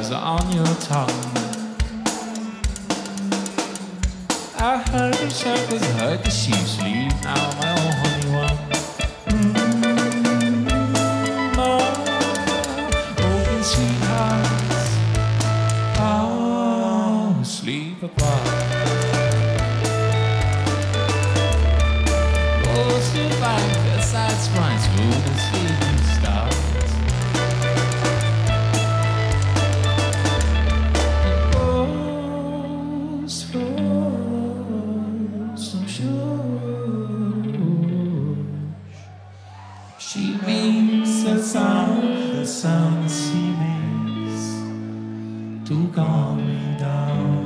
was on your tongue. I heard the shepherds, heard the sheep sleep. Now my own honey one. Open sweethearts, oh, sleep apart. Goes to find the side spines through the sleeping stars. She makes the sound she makes to calm me down.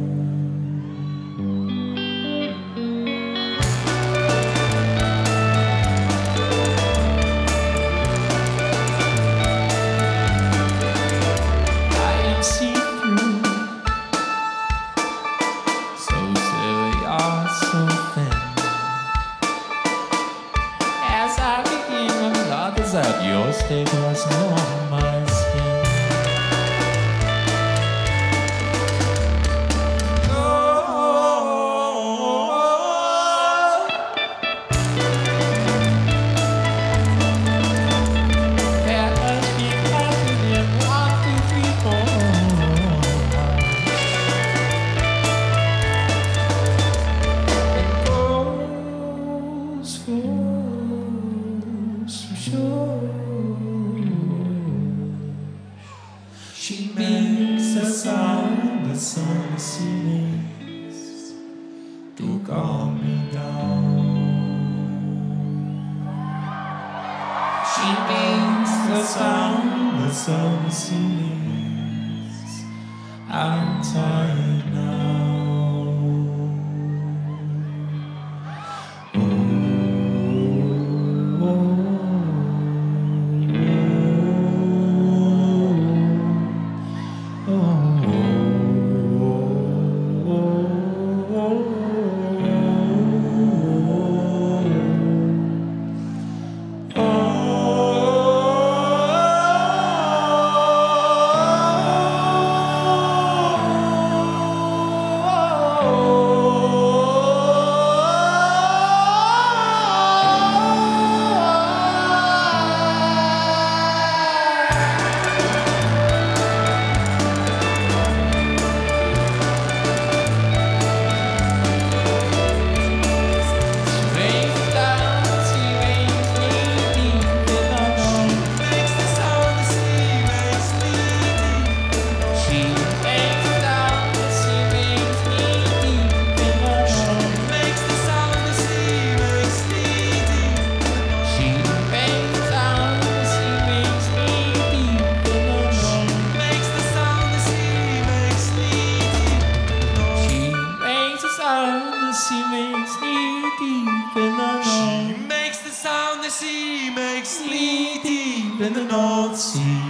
I am see-through, so silly, you're so thin. As I that your state was no on my skin. Let us be happy in 1, 2, 3, 4. It goes for sure. She makes a sound, the sound she makes to calm me down. She makes the sound she makes. I'm tired now. She makes me deep in the North. She makes the sound that she makes me deep in the North Sea.